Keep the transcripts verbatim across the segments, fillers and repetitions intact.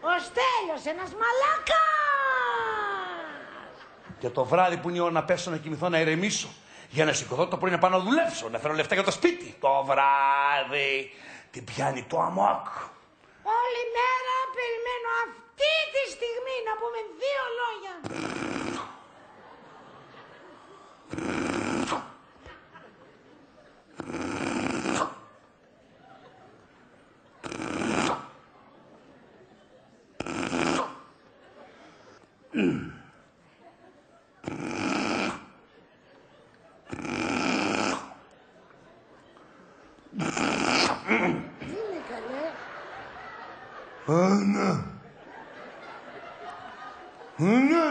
Ο Στέλιος, ένας μαλάκας! Και το βράδυ που είναι η ώρα να πέσω να κοιμηθώ, να ηρεμήσω. Για να σηκωθώ το πρωί να πάω να δουλέψω, να φέρω λεφτά για το σπίτι. Το βράδυ την πιάνει το αμόκ. Όλη μέρα περιμένω αυτή τη στιγμή να πούμε δύο λόγια. Άννα. Άννα.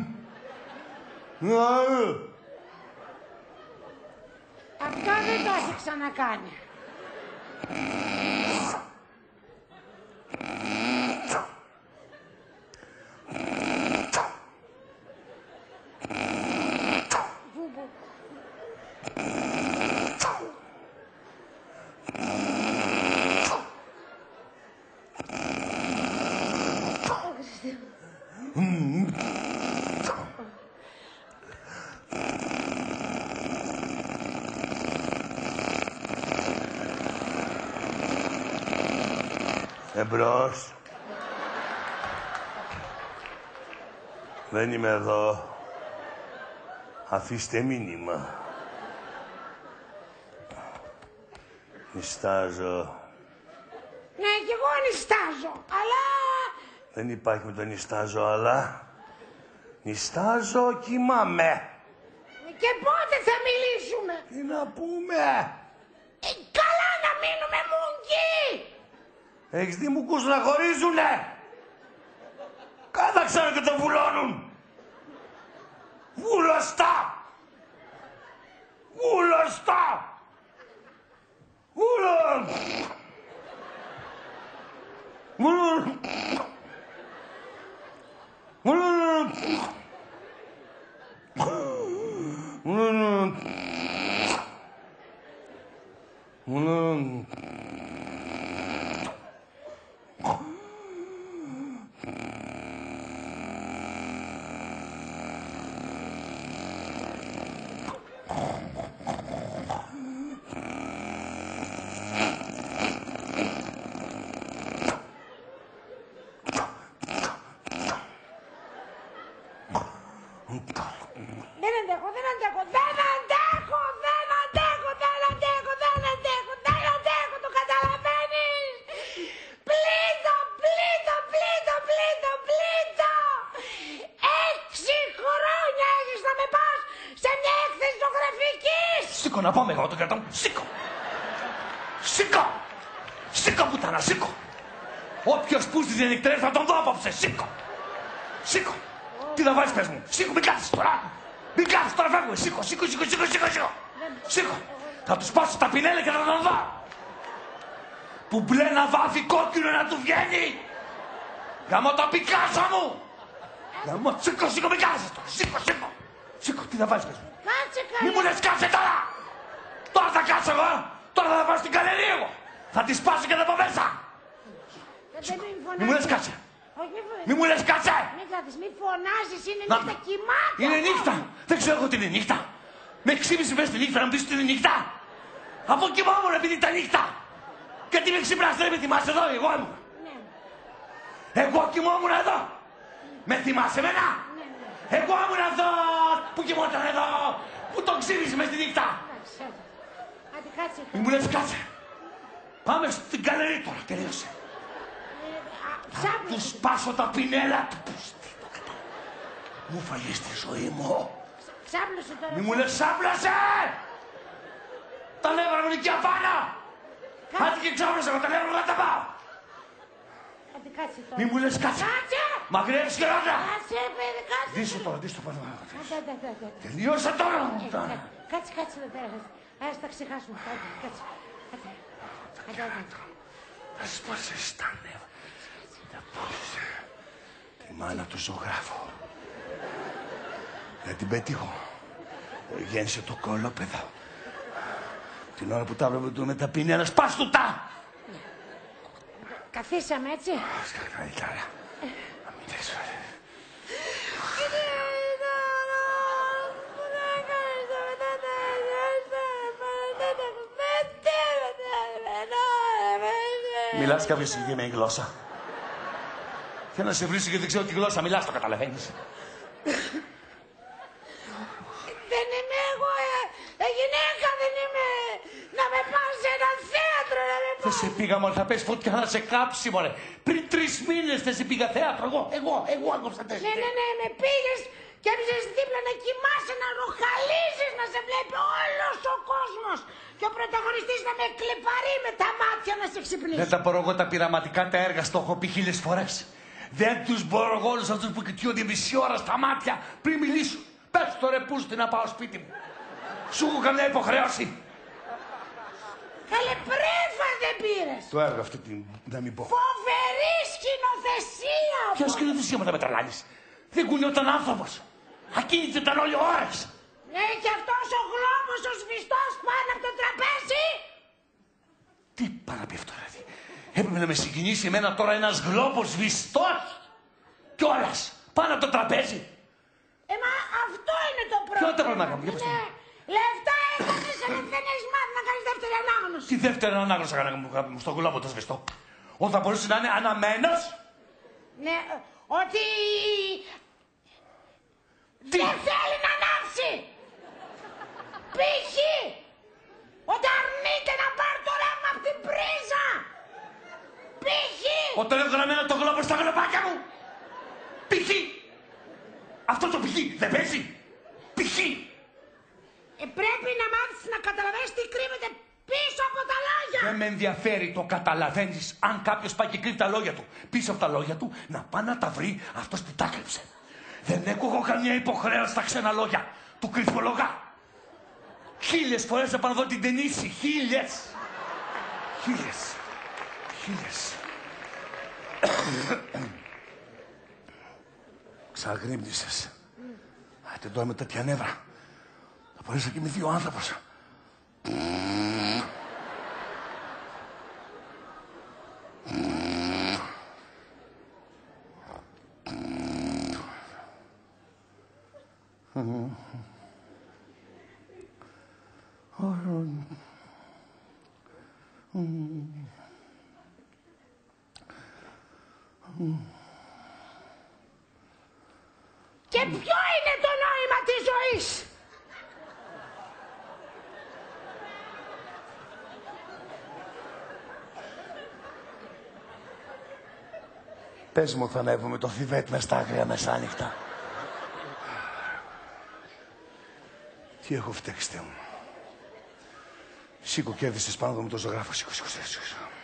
Αυτό δεν το έχει ξανακάνει. Εμπρός. Δεν είμαι εδώ. Αφήστε μήνυμα. Νιστάζω. Ναι, κι εγώ νιστάζω, αλλά... Δεν υπάρχει με το νιστάζω, αλλά... Νιστάζω, κοιμάμαι. Και πότε θα μιλήσουμε? Τι να πούμε? Ε, καλά να μείνουμε μουγγί. Έχεις δει μουκούς να χωρίζουνε. Κάθε ξέρω και το βουλώνουν. Βουλωστά. Βουλωστά. Βουλω. Βουλω. Βουλω. Βουλω. Βουλω. Δεν αντέχω, δεν αντέχω, δεν αντέχω, δεν αντέχω, δεν αντέχω, δεν αντέχω, δεν αντέχω, το καταλαβαίνεις? Πλήττω, πλήττω, πλήττω, πλήττω, πλήττω. Έξι χρόνια έχεις να με πας σε μια έκθεση ζωγραφικής. Σήκω να πάμε εγώ το κρατώ. Σήκω. Σήκω. Σήκω πουτάνα, σήκω. Όποιος πούστης δεν νυχτερεύει θα τον δω απόψε. Σήκω. Σήκω. Τι θα βάλεις πες μου. Σήκω, μην κάθεσαι τώρα. Μην κάθεσαι τώρα, φεύγουμε. Σήκω, σήκω, σήκω, σήκω, σήκω, σήκω. Σήκω. Θα τους πάσω τα πινέλα και θα τον δω. Που μπλε να βάφει κόκκινο να του βγαίνει. Γαμώ το Πικάσο μου. Γαμώ, σήκω, σήκω, μην κάθεσαι τώρα. Σήκω, σήκω. Σήκω, τι θα βάλεις πες μου. Κάτσε καλά. Μη μου λες κάτσε τώρα. Τώρα θα κάτσω εγώ. Τώρα θα πάω στην καλερία εγώ. Θα τη σπάσω και θα πω μέσα. Μη μου λες κάτσε. Όχι, μη φωνάζεις. Μη μου λες κάτσε. Μην κάθεσαι, μη φωνάζεις, είναι Να- νύχτα, κοιμάται. Είναι ακόμα. νύχτα. Δεν ξέρω εγώ τι είναι νύχτα. Με ξύπνησε μέσα στη νύχτα να μου πεις ότι είναι νύχτα. Από κοιμόμουν επειδή ήταν νύχτα. Και τι με ξυπνάς, δεν με θυμάσαι εδώ, εγώ ήμουν. Ναι, Εγώ κοιμόμουν εδώ. Με θυμάσαι εμένα. ναι, ναι. Εγώ ήμουν εδώ που κοιμόταν εδώ. Που τον ξύπνησε μέσα στη νύχτα. Εντάξει, άντε. Άντε, κάτσε. Μη μου λες κάτσε. Πάμε στην καλερί τώρα, τελείωσε. Ε, α, Του Ψάχνεις. σπάσω τα πινέλα του. Μου φαγες τη ζωή μου. Ξάπλωσε τώρα. Μη μου λες σάπλασε! Τα νεύρα μου είναι εκεί απάνω! Άντε και ξάπλωσε εγώ, τα νεύρα μου δεν τα πάω! Άντε, κάτσε τώρα. Μη μου λες κάτσε! Κάτσε! Μαγρεύεις και ρώτα! Κάτσε, παιδί, κάτσε. Δίσου τώρα, δίσου το πάνω. Άντε, άντε, άντε, άντε. Τελείωσε τώρα μου Ε, τώρα. κα- Κάτσε, κάτσε εδώ πέρα. Ας τα ξεχάσουμε. Άντε, κάτσε. Άντε. Άντε, άντε. Θα σπάσεις τα νεύρα. Θα πούσεις τη μάνα του ζωγράφου. Να την πετύχω. Γέννησε το κολόπεδο. Την ώρα που τα βλέπω του με τα πινέλα, σπάς του τα! Καθίσαμε έτσι. Καλύτερα. Μιλάς κάποια συγκεκριμένη γλώσσα. Θέλω να σε βρίσω γιατί δεν ξέρω τι γλώσσα μιλάς, το καταλαβαίνεις. Δεν είμαι εγώ, ε, ε, γυναίκα, δεν είμαι. Να με πας σε ένα θέατρο, να με πας. Δεν σε πήγα, μωρέ, θα πες φωτιά να σε κάψει, μωρέ. Πριν τρεις μήνες δεν σε πήγα θέατρο, εγώ, εγώ, εγώ άκουσα τέσσερα. Ναι, ναι, ναι, με πήγες και έμεινες δίπλα να κοιμάσαι, να ροχαλίζεις, να σε βλέπει όλος ο κόσμος. Και ο πρωταγωνιστής να με κλιπαρεί με τα μάτια να σε ξυπνήσει. Δεν τα μπορώ εγώ τα πειραματικά τα έργα, στο έχω πει χίλιες φορές. Δεν τους μπορώ εγώ όλους αυτούς που κοιτιούνται μισή ώρα στα μάτια πριν μιλήσουν. Πες το ρε πούστη να πάω σπίτι μου. Σου έχω καμιά υποχρέωση. Καλέ πρέφα δεν πήρες. Το έργο αυτό τι, να μην πω. Φοβερή σκηνοθεσία. Ποια σκηνοθεσία μου θα με τρελάνεις. Δεν κουνιόταν άνθρωπος. Ακίνητη ήταν όλοι ώρες. Ναι, και αυτός ο γλώμος ο σβηστός πάνω από το τραπέζι. Τι παραπεί αυτό ρε. Έπρεπε να με συγκινήσει εμένα τώρα ένας γλώμος σβηστός. Κιόλας πάνω από το τραπέζι. Ε, μα αυτό είναι το πρόβλημα. Ποιο είναι το πρόβλημα να κάνω, για πες Ναι. Λεφτά έκανες, αλλά δεν έχεις μάθει να κάνεις δεύτερη ανάγνωση. Τι δεύτερη ανάγνωση έκανα μου στον γλώμο το σβηστό. Όταν μπορούσε να είναι αναμένος. Ναι, ότι Τι? δεν θέλει να ανάψει. Π.χ. ότι αρνείται να πάρει το ρεύμα από την πρίζα. Π.χ. Όταν έβγαλα μένα το γλώμο στα γλωπάκια μου. Π.χ. Αυτό το π.χ. δεν παίζει. Π.χ. Ε, πρέπει να μάθεις να καταλαβαίνεις τι κρύβεται πίσω από τα λόγια. Δεν με ενδιαφέρει, το καταλαβαίνεις. Αν κάποιος πάει και κρύβει τα λόγια του πίσω από τα λόγια του, να πάει να τα βρει αυτός που τα κρύψε. Δεν έχω εγώ καμία υποχρέωση στα ξένα λόγια του κρυφολογά. Χίλιες φορές θα πάω να δω την ταινίση. Χίλιες. Χίλιες. Χίλιες. Ξαγρύπνησες. Άτε τώρα με τέτοια νεύρα. Θα μπορείς να κοιμηθεί ο άνθρωπος. Και ποιο είναι το νόημα της ζωής. Πες μου, θα ανέβουμε το Θιβέτ μες στα άγρια μεσάνυχτα. Τι έχω φταίξει, Θεέ μου. Σήκω, κέρδισες πάνω εδώ με το ζωγράφο. Σήκω, σήκω, σήκω.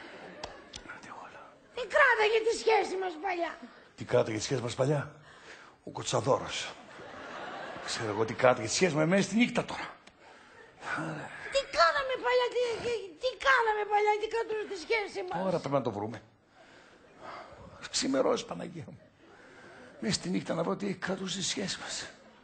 Τι κράταγε τη σχέση μας παλιά. Τι κράταγε τη σχέση μας παλιά. Ο Κοτσαδόρος. Ξέρω εγώ τι κράταγε τη σχέση μας εμένα στη νύχτα τώρα. Τι κάναμε παλιά, τι, τι, τι κάναμε παλιά, τι κρατούσε τη σχέση μας. Τώρα πρέπει να το βρούμε. Ας ξημερώσει, Παναγία μου. Μέσα στη νύχτα να βρω τι κρατούσε τη σχέση μας.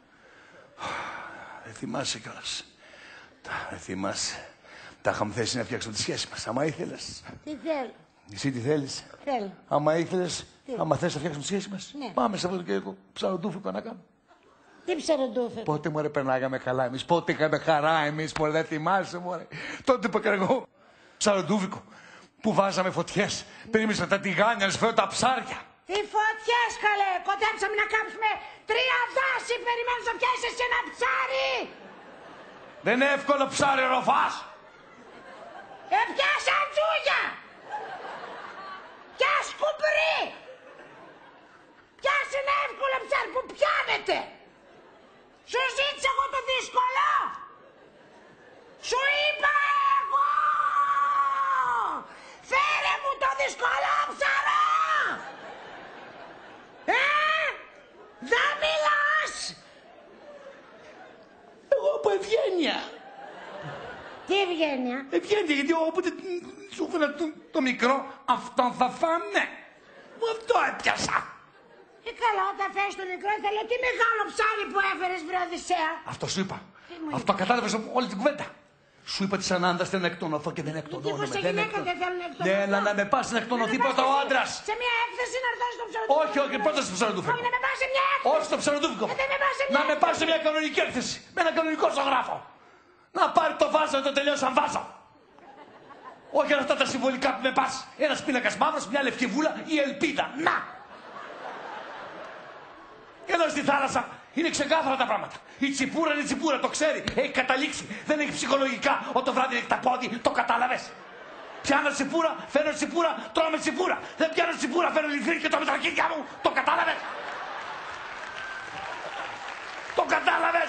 Δεν θυμάσαι κιόλας. Δεν θυμάσαι. Τα είχαμε θέσει να φτιάξουμε τη σχέση μας. Άμα ήθελες. Τι θέλω. Εσύ τι θέλεις. Θέλω. Άμα ήθελες, Τι? άμα θες να φτιάξουμε τη σχέση μας. Ναι. Πάμε σε αυτό το ψαροντούφικο να κάνουμε. Τι ψαροντούφε. Πότε μωρέ περνάγαμε καλά εμείς, πότε είχαμε χαρά εμείς, μωρέ, δεν θυμάσαι μωρέ. Τότε που έκανα εγώ ψαροντούφικο, που βάζαμε φωτιές, περίμενες μετά τη γάνια να σου φέρω τα ψάρια. Τι φωτιές καλέ, κοντέψαμε να κάψουμε τρία δάση, περιμένεις να πιάσεις εσύ ένα ψάρι. Δεν είναι εύκολο ψάρι ροφάς. Ε, πιάσε αντζούγια. Πιάσε κουμπρί. Πιάσε ένα εύκολο ψάρι που πιάνεται. Σου ζήτησα εγώ το δύσκολο. Σου είπα εγώ. Φέρε μου το δύσκολο ψαρό. Ε, δεν μιλάς. Εγώ από ευγένεια. Τι ευγένεια. Ευγένεια, γιατί όποτε σου έφερα το, το μικρό, αυτόν θα φάνε. Μου αυτό έπιασα. Ε, καλά, όταν φέρεις το μικρό, θέλω τι μεγάλο ψάρι που έφερες, βρε Οδυσσέα. Αυτό σου είπα. Τι μου Αυτό κατάλαβες όλη την κουβέντα. Σου είπα τη Ανάντα θέλω να εκτονωθώ και δεν εκτονώνομαι. Γιατί σε γυναίκα δεν θέλουν να εκτονωθώ. Ναι, αλλά να με πας να εκτονωθεί πρώτα ο άντρας. Σε μια έκθεση να έρθω στο ψαροντούφικο. Όχι, όχι, πρώτα στο ψαροντούφικο. Όχι, να με πας σε μια έκθεση. Όχι στο ψαροντούφικο. Δεν με πας σε μια Να με πας σε μια κανονική έκθεση. Με ένα κανονικό ζωγράφο. Να πάρει το βάζο να το τελειώσω αν βάζω. Όχι αυτά τα συμβολικά που με πας. Ένας πίνακας μαύρος, μια λευκή βούλα, η ελπίδα. Να! Εδώ στη θάλασσα είναι ξεκάθαρα τα πράγματα. Η τσιπούρα είναι τσιπούρα, το ξέρει. Έχει καταλήξει. Δεν έχει ψυχολογικά. Όταν το βράδυ έχει τα πόδι, το κατάλαβες. Πιάνω τσιπούρα, φέρνω τσιπούρα, τρώμε τσιπούρα. Δεν πιάνω τσιπούρα, φέρνω λιθρί και το με τα αρχίδια μου. Το κατάλαβες. Το κατάλαβες.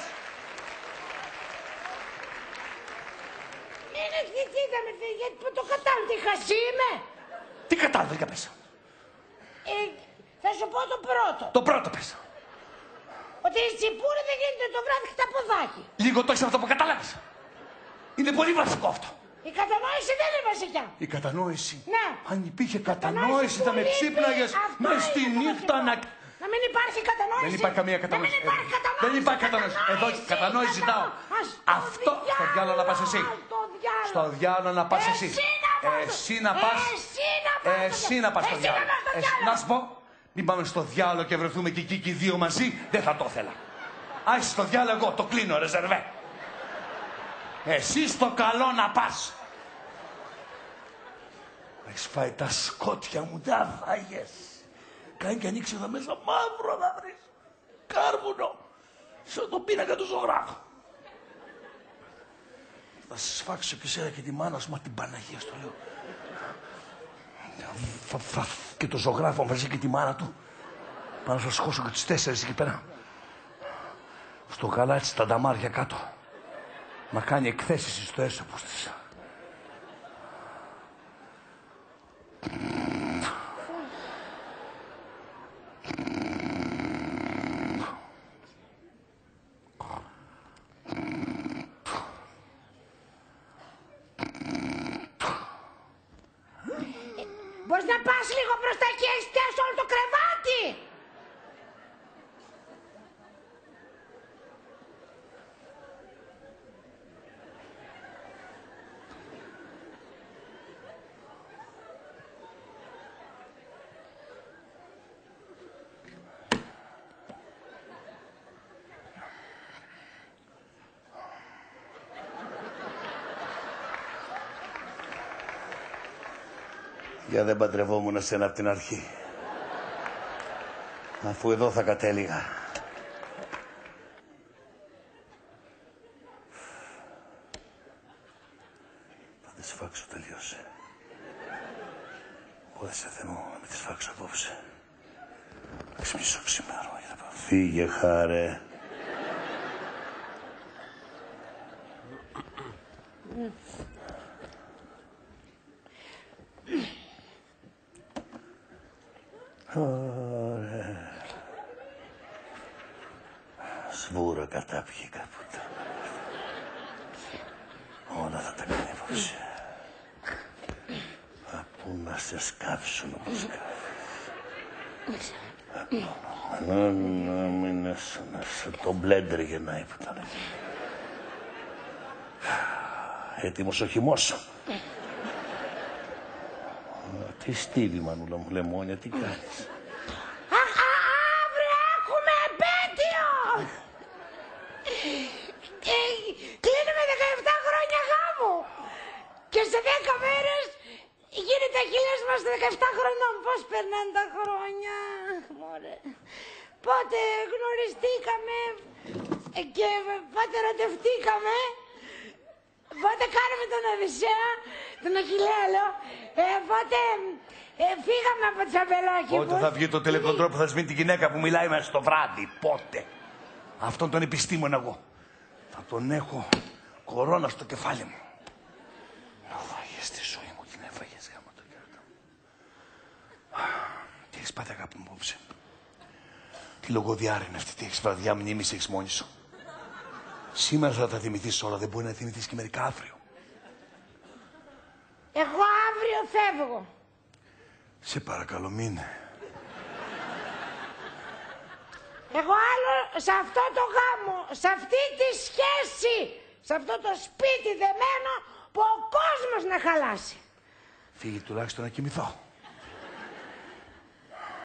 Είναι κοίτα με γιατί το κατάλαβε, τι χασί είμαι. Τι κατάλαβε, για πες. Ε, θα σου πω το πρώτο. Το πρώτο πες. Ότι η τσιπούρα δεν γίνεται το βράδυ χταποδάκι. Λίγο το είσαι αυτό που κατάλαβες. Είναι πολύ βασικό αυτό. Η κατανόηση δεν είναι βασικά. Η κατανόηση. Ναι. Αν υπήρχε κατανόηση, Κατανόηση θα που με λείπει, ξύπναγες αυτό μες είναι στη το νύχτα βασικό. να. Να μην υπάρχει κατανόηση. Δεν υπάρχει καμία κατανόηση. Να μην υπάρχει κατανόηση. Δεν υπάρχει κατανόηση. Εδώ κατανόηση ζητάω. Αυτό στο διάλο να πας εσύ. Στο διάλο να πας εσύ. Εσύ να πας. Εσύ να πας στο διάλο. Να σου πω, μην πάμε στο διάλο και βρεθούμε και εκεί και οι δύο μαζί. Δεν θα το ήθελα. Άσε στο διάλο εγώ, το κλείνω, ρεζερβέ. Εσύ στο καλό να πας. Έχεις φάει τα σκότια μου, τα φάγες. Κάνει και ανοίξει εδώ μέσα μαύρο να βρεις. Κάρβουνο. Σαν το πίνακα του ζωγράφου. Θα σας φάξω και εσένα και τη μάνα σου, μα την Παναγία στο λέω. Θα, θα, και το ζωγράφο μαζί και τη μάνα του. Πάνω να σας χώσω και τις τέσσερις εκεί πέρα. Στο γαλάτσι τα νταμάρια κάτω. Να κάνει εκθέσεις στο έσωπος της. Μπορείς να πας λίγο προς τα εκεί, έχεις πιάσει όλο το κρεβάτι. Για δεν παντρευόμουν εσένα από την αρχή. Αφού εδώ θα κατέληγα. Θα τις φάξω, τελείωσε. Πότε σε θέμω να με τις φάξω απόψε. Θα ξυπνήσω ξημέρο για να πάω. Φύγε, χάρε. Ωραία. Σβούρα κατάπιε κάποτε. Όλα θα τα κάνει απόψε. Πού να σε σκάψουν όπως σκάφεις. Να μην σε το μπλέντερ γεννάει που τα λέει. Έτοιμος ο χυμός. Τι στείλει, μανούλα μου, λεμόνια, τι κάνεις. Αχ, αύριο έχουμε επέτειο. Ε, κλείνουμε δεκαεπτά χρόνια γάμου. Και σε δέκα μέρες γίνεται τα χίλια μας δεκαεπτά χρονών. Πώς περνάνε τα χρόνια. Μωρέ. Πότε γνωριστήκαμε και πότε ερωτευτήκαμε. Πότε κάναμε τον Οδυσσέα, τον Αχιλλέα, λέω. Ε, πότε ε, φύγαμε από τις αμπελόκηπους. Πότε θα βγει το τηλεκοντρό που θα σβήνει τη γυναίκα που μιλάει μέσα στο βράδυ. Πότε. Αυτόν τον επιστήμονα εγώ. Θα τον έχω κορώνα στο κεφάλι μου. Να φάγες τη ζωή μου, την έφαγες γάμο το κέρδο. Τι έχεις πάθει, αγάπη μου, απόψε. Τι λογοδιάρη είναι αυτή, τι έχεις βραδιά μνήμης, έχεις μόνη σου. Σήμερα θα τα θυμηθείς όλα, δεν μπορεί να θυμηθείς και μερικά αύριο. Εγώ αύριο φεύγω. Σε παρακαλώ, μην. Εγώ άλλο σε αυτό το γάμο, σε αυτή τη σχέση, Σε αυτό το σπίτι δεμένο που ο κόσμος να χαλάσει. Φύγει τουλάχιστον να κοιμηθώ.